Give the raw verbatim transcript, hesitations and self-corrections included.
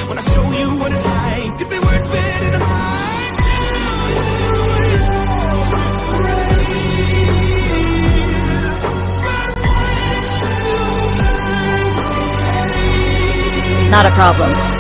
when I show you what it's like to be worse fit in a mind to Not a problem.